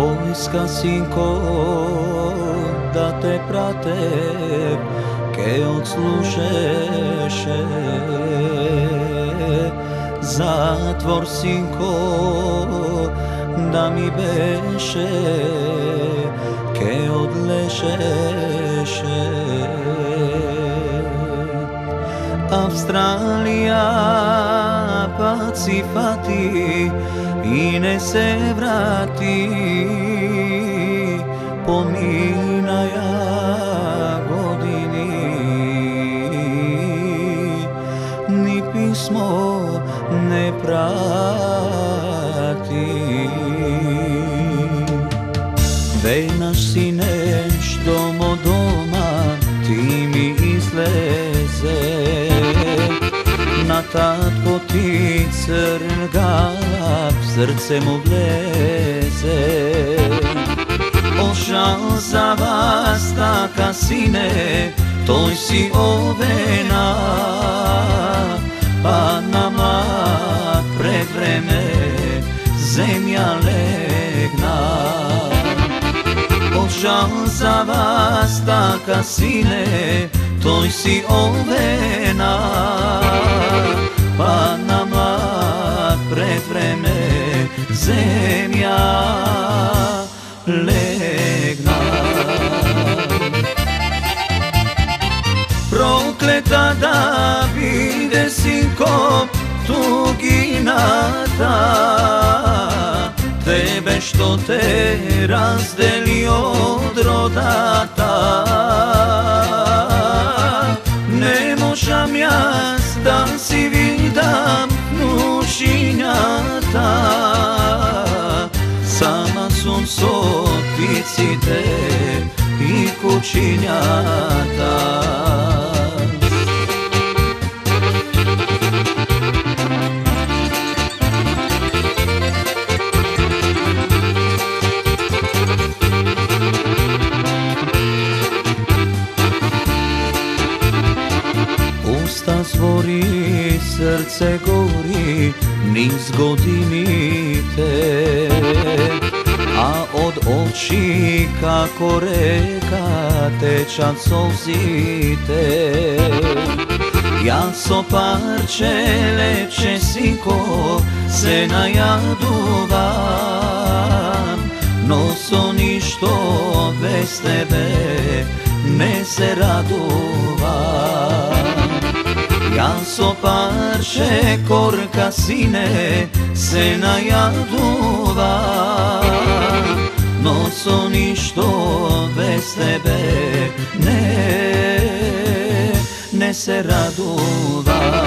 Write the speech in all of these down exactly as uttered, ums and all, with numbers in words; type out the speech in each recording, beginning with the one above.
vojska sinko da te prate, ke odslušeše. Zatvor sinko da mi beše, ke odlešeše. Австралија паци пати и не се врати, поминаја години, ни писмо не прати. Веднаш си нешто мо дома ти ми излезе, na tatko ti crn galap srce mu vleze. Ošal za vas taka sine, toj si ovena, pa na mlad pred vreme zemlja legna. Ošal za vas taka sine, toj si ovena, pa na mlad pred vreme zemlja legna. Prokleta da bide sinko tuginata, tebe što te razdeli od rodata. Ne možam jas da si vidam nušinjata, sama sun soticite i kućinjata. Usta zvori, srce gori, niz godinite, a od oči kako reka tečat solzite. Ja so parče lepše sinko se najaduvam, no so ništo bez tebe ne se raduvam. Ja so parče korka sine se najaduvam, no so ništo bez tebe ne, ne se raduvam.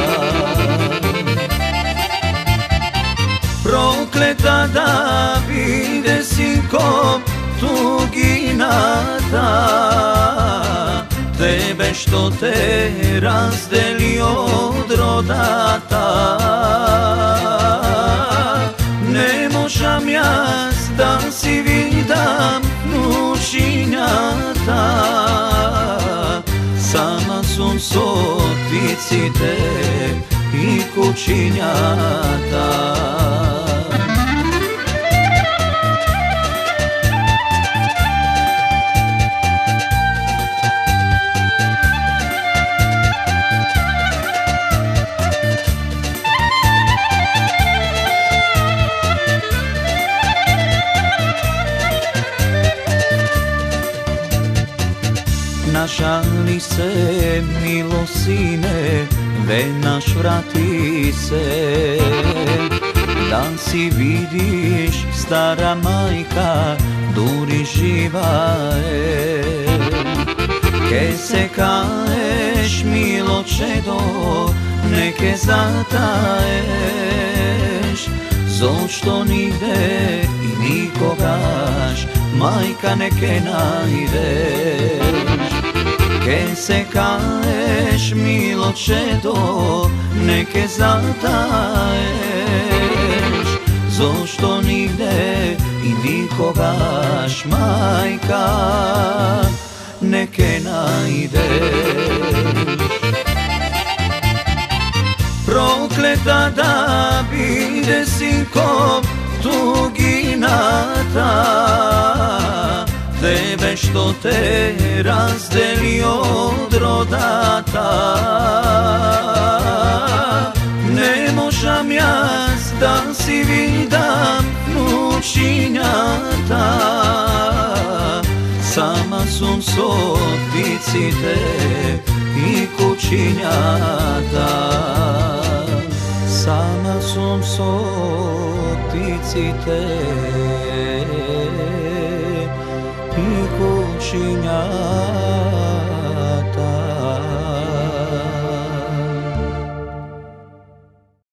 Prokleta da bide sinko tuginata, tebe što te razdeli od rodata. Ne možam jas da si vidam nušinjata, sama sun soticite i kućinjata. Našali se, milo sine, venaš vrati se, da si vidiš stara majka, duri živa je. Ke se kaeš, milo čedo, neke zataješ, zašto nigde i nikogaš, majka neke najdeš. Ke se kaeš, milo čedo, neke zataješ, zašto nigde i nikogaš, majka neke najdeš. Prokleta da bide sinko tuginata, što te razdeli od rodata. Ne možam jaz da si vidam nučinjata, sama sum soticite i kućinjata. Sama sum soticite i kućinjata.